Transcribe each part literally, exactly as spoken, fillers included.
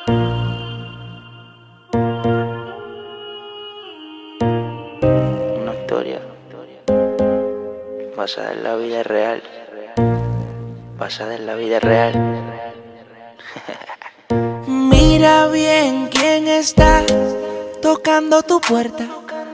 Una historia basada en la vida real, basada en la vida real. Mira bien quién está tocando tu puerta,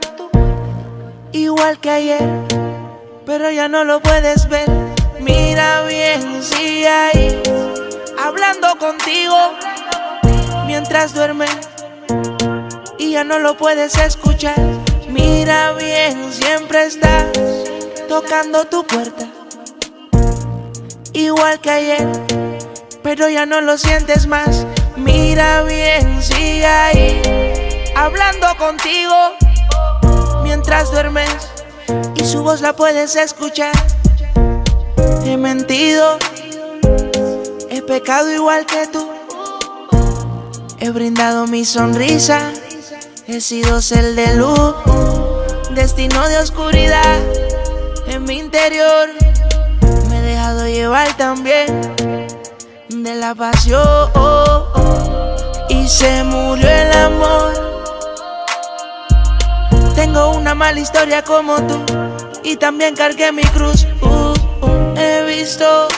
igual que ayer, pero ya no lo puedes ver. Mira bien si hay hablando contigo mientras duermes y ya no lo puedes escuchar. Mira bien, siempre estás tocando tu puerta, igual que ayer, pero ya no lo sientes más. Mira bien, sigue ahí hablando contigo mientras duermes y su voz la puedes escuchar. He mentido, he pecado igual que tú, he brindado mi sonrisa, he sido cel de luz, destino de oscuridad en mi interior. Me he dejado llevar también de la pasión y se murió el amor. Tengo una mala historia como tú y también cargué mi cruz. uh, uh, He visto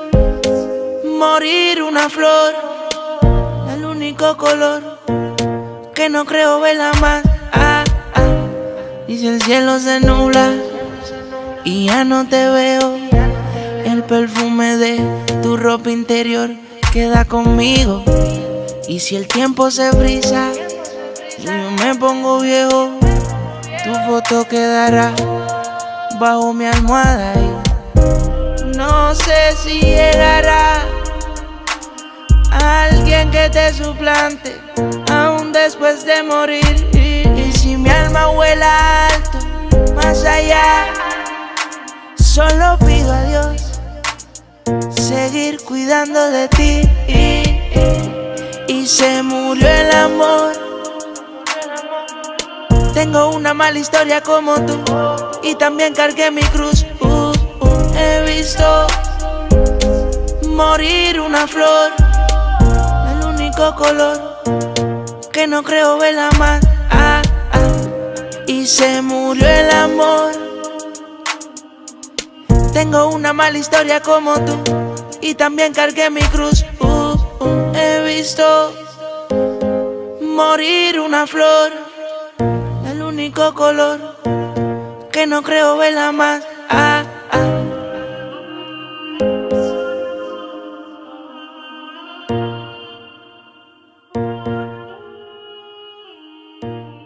morir una flor, el único color que no creo verla más. ah, ah. Y si el cielo se nubla y ya no te veo, el perfume de tu ropa interior queda conmigo. Y si el tiempo se frisa y yo me pongo viejo, tu foto quedará bajo mi almohada. Y no sé si llegará alguien que te suplante aún después de morir. Y, y si mi alma vuela alto, más allá, solo pido a Dios seguir cuidando de ti. Y, y, y se murió el amor. Tengo una mala historia como tú y también cargué mi cruz. uh, uh, He visto morir una flor, el único color que no creo verla más. ah, ah. Y se murió el amor. Tengo una mala historia como tú y también cargué mi cruz. uh, uh, He visto morir una flor, el único color que no creo verla más. ah, ah.